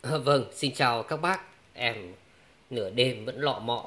Vâng, xin chào các bác. Em nửa đêm vẫn lọ mọ.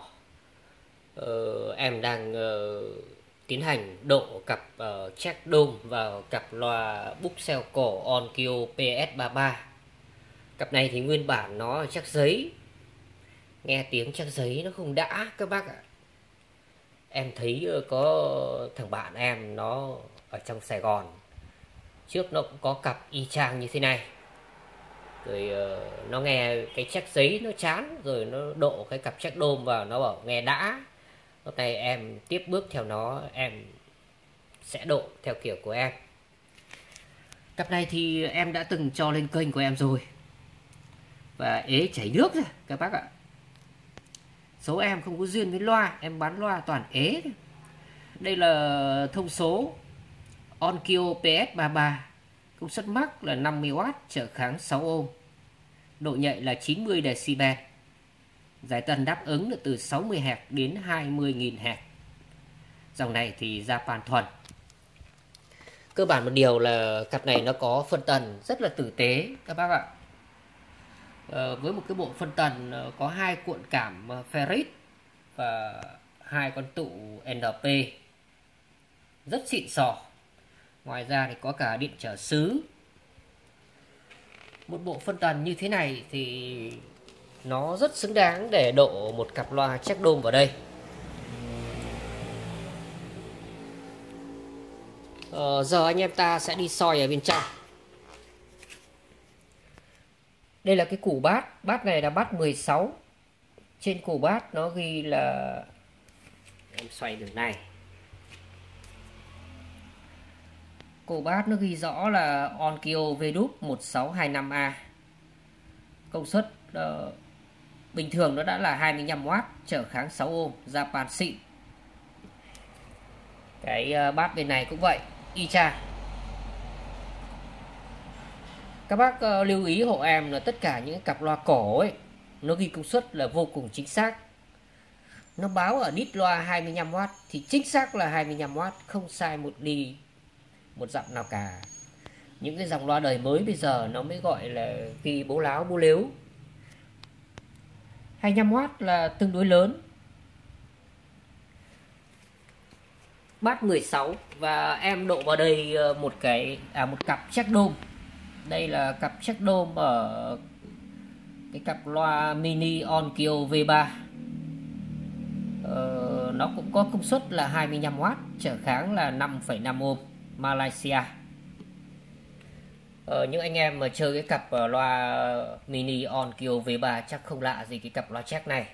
Em đang tiến hành độ cặp check dome vào cặp loa Buxell cổ Onkyo PS33. Cặp này thì nguyên bản nó là chắc giấy. Nghe tiếng chắc giấy nó không đã các bác ạ. Em thấy có thằng bạn em nó ở trong Sài Gòn. Trước nó cũng có cặp y chang như thế này. Rồi nó nghe cái check giấy nó chán, rồi nó độ cái cặp check đôm vào, nó bảo nghe đã. Lúc này em tiếp bước theo nó, em sẽ độ theo kiểu của em. Cặp này thì em đã từng cho lên kênh của em rồi, và ế chảy nước rồi các bác ạ. Số em không có duyên với loa, em bán loa toàn ế. Đây là thông số Onkyo PS33, công suất max là 50W, trở kháng 6 ohm, độ nhạy là 90 decibel, giải tần đáp ứng là từ 60Hz đến 20.000 Hz. Dòng này thì Japan thuần. Cơ bản một điều là cặp này nó có phân tần rất là tử tế các bác ạ. Với một cái bộ phân tần có 2 cuộn cảm ferrit và 2 con tụ NP rất xịn sò. Ngoài ra thì có cả điện trở xứ. Một bộ phân tần như thế này thì nó rất xứng đáng để độ một cặp loa check dome vào đây. Giờ anh em ta sẽ đi soi ở bên trong. Đây là cái củ bát. Bát này là bát 16. Trên củ bát nó ghi là, em xoay đường này, củ bát nó ghi rõ là Onkyo VDUP1625A. Công suất bình thường nó đã là 25W, trở kháng 6 ohm, Japan xịn. Cái bát bên này cũng vậy, y chang. Các bác lưu ý hộ em là tất cả những cặp loa cổ ấy, nó ghi công suất là vô cùng chính xác. Nó báo ở đít loa 25W thì chính xác là 25W, không sai một ly một dặm nào cả. Những cái dòng loa đời mới bây giờ nó mới gọi là ghi bố láo bố lếu. 25W là tương đối lớn. Bát 16 và em độ vào đây một cặp check dome. Đây là cặp check dome ở cái cặp loa mini Onkyo V3. Nó cũng có công suất là 25W, trở kháng là 5,5 ohm, Malaysia. Những anh em mà chơi cái cặp loa mini Onkyo V3 chắc không lạ gì cái cặp loa check này.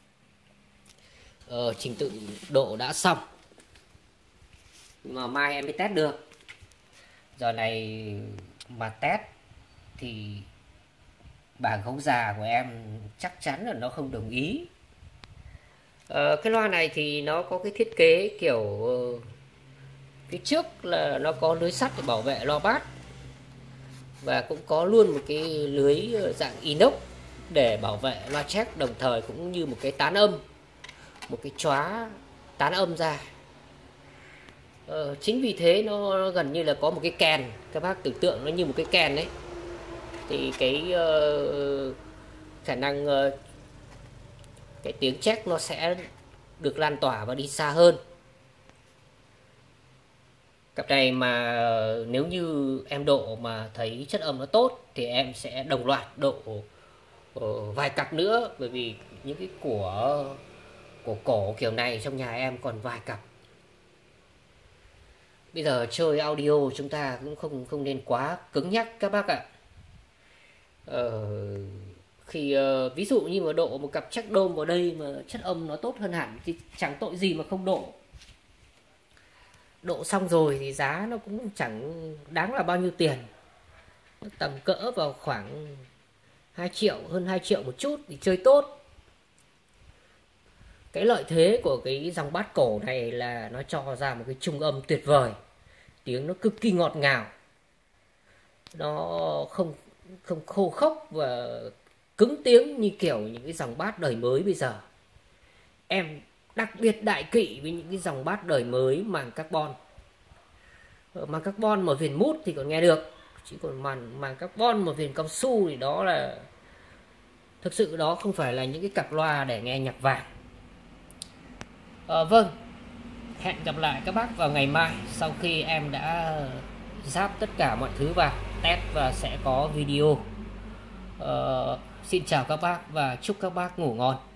Trình tự độ đã xong, nhưng mà mai em mới test được. Giờ này mà test thì bà gấu già của em chắc chắn là nó không đồng ý. Cái loa này thì nó có cái thiết kế kiểu phía trước là nó có lưới sắt để bảo vệ loa bass, và cũng có luôn một cái lưới dạng inox để bảo vệ loa check, đồng thời cũng như một cái tán âm, một cái chóa tán âm ra. Chính vì thế nó gần như là có một cái kèn, các bác tưởng tượng nó như một cái kèn đấy, thì cái khả năng cái tiếng check nó sẽ được lan tỏa và đi xa hơn. Cặp này mà nếu như em độ mà thấy chất âm nó tốt thì em sẽ đồng loạt độ vài cặp nữa, bởi vì những cái của cổ kiểu này trong nhà em còn vài cặp. Bây giờ chơi audio chúng ta cũng không nên quá cứng nhắc các bác ạ. Khi ví dụ như mà độ một cặp check dome vào đây mà chất âm nó tốt hơn hẳn thì chẳng tội gì mà không độ. Độ xong rồi thì giá nó cũng chẳng đáng là bao nhiêu tiền, tầm cỡ vào khoảng 2 triệu, hơn 2 triệu một chút thì chơi tốt. Cái lợi thế của cái dòng bass cổ này là nó cho ra một cái trung âm tuyệt vời, tiếng nó cực kỳ ngọt ngào, nó không khô khốc và cứng tiếng như kiểu những cái dòng bass đời mới bây giờ. Em đặc biệt đại kỵ với những cái dòng bass đời mới màng carbon. Màng carbon mà viền mút thì còn nghe được, chỉ còn màng carbon mà viền cao su thì đó là Thực sự đó không phải là những cái cặp loa để nghe nhạc vàng. Vâng, hẹn gặp lại các bác vào ngày mai sau khi em đã ráp tất cả mọi thứ vào test và sẽ có video. Xin chào các bác và chúc các bác ngủ ngon.